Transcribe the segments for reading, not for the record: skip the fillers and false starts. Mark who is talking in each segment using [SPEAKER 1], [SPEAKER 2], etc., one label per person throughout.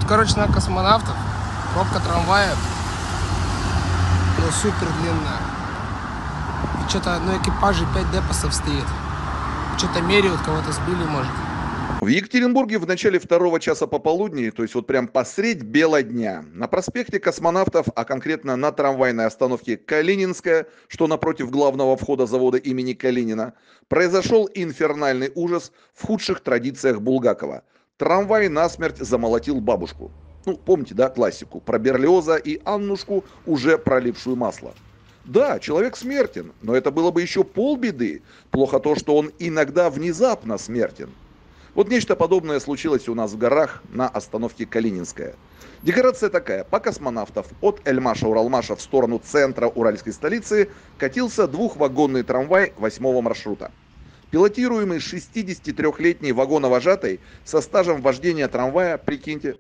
[SPEAKER 1] короче, на космонавтов. Пробка трамвая. Ну, супер длинная. И что-то, экипажей 5 депосов стоит. Что-то меряют, кого-то сбили, может.
[SPEAKER 2] В Екатеринбурге в начале 2 часа пополудни, то есть вот прям посредь бела дня, на проспекте Космонавтов, а конкретно на трамвайной остановке Калининская, что напротив главного входа завода имени Калинина, произошел инфернальный ужас в худших традициях Булгакова. Трамвай насмерть замолотил бабушку. Ну, помните, да, классику про Берлиоза и Аннушку, уже пролившую масло. Да, человек смертен, но это было бы еще полбеды. Плохо то, что он иногда внезапно смертен. Вот нечто подобное случилось у нас в горах на остановке Калининская. Декорация такая. По Космонавтов от Эльмаша-Уралмаша в сторону центра уральской столицы катился двухвагонный трамвай 8-го маршрута. Пилотируемый 63-летний вагоновожатый со стажем вождения трамвая, прикиньте,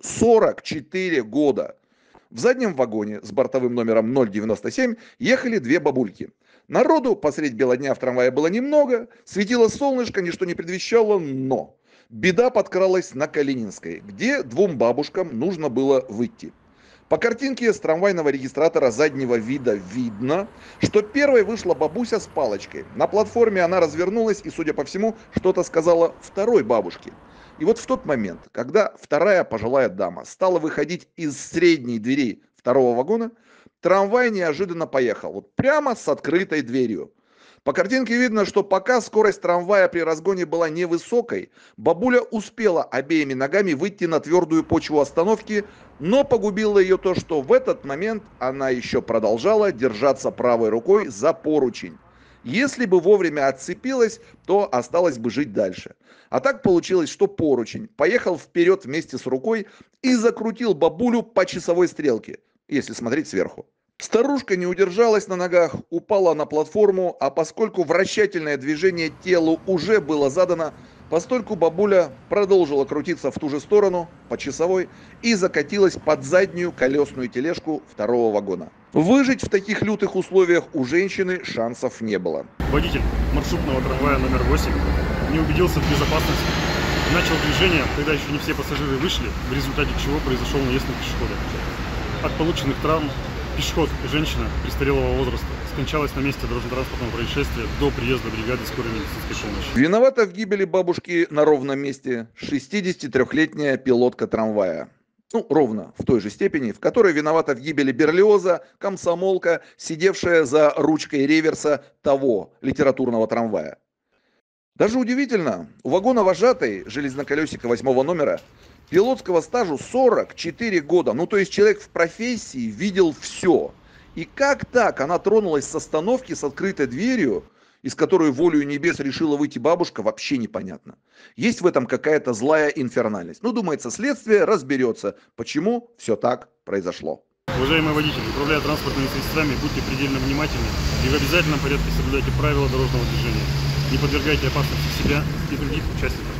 [SPEAKER 2] 44 года. В заднем вагоне с бортовым номером 097 ехали 2 бабульки. Народу посредь бела дня в трамвае было немного, светило солнышко, ничто не предвещало, но... Беда подкралась на Калининской, где 2 бабушкам нужно было выйти. По картинке с трамвайного регистратора заднего вида видно, что первой вышла бабуся с палочкой. На платформе она развернулась и, судя по всему, что-то сказала второй бабушке. И вот в тот момент, когда вторая пожилая дама стала выходить из средней двери 2-го вагона, трамвай неожиданно поехал, вот прямо с открытой дверью. По картинке видно, что пока скорость трамвая при разгоне была невысокой, бабуля успела обеими ногами выйти на твердую почву остановки, но погубило ее то, что в этот момент она еще продолжала держаться правой рукой за поручень. Если бы вовремя отцепилась, то осталось бы жить дальше. А так получилось, что поручень поехал вперед вместе с рукой и закрутил бабулю по часовой стрелке, если смотреть сверху. Старушка не удержалась на ногах, упала на платформу, а поскольку вращательное движение телу уже было задано, постольку бабуля продолжила крутиться в ту же сторону, по часовой, и закатилась под заднюю колесную тележку 2-го вагона. Выжить в таких лютых условиях у женщины шансов не было.
[SPEAKER 3] Водитель маршрутного трамвая номер 8 не убедился в безопасности и начал движение, когда еще не все пассажиры вышли, в результате чего произошел наезд на пешехода. От полученных травм пешеход, женщина престарелого возраста, скончалась на месте дорожно-транспортного происшествия до приезда бригады скорой медицинской помощи.
[SPEAKER 2] Виновата в гибели бабушки на ровном месте 63-летняя пилотка трамвая. Ну, ровно в той же степени, в которой виновата в гибели Берлиоза комсомолка, сидевшая за ручкой реверса того литературного трамвая. Даже удивительно, у вагоновожатой железноколесика 8-го номера пилотского стажу 44 года. Ну, то есть человек в профессии видел все. И как так она тронулась с остановки с открытой дверью, из которой волею небес решила выйти бабушка, вообще непонятно. Есть в этом какая-то злая инфернальность. Ну, думается, следствие разберется, почему все так произошло.
[SPEAKER 3] Уважаемые водители, управляя транспортными средствами, будьте предельно внимательны и в обязательном порядке соблюдайте правила дорожного движения. Не подвергайте опасности себя и других участников.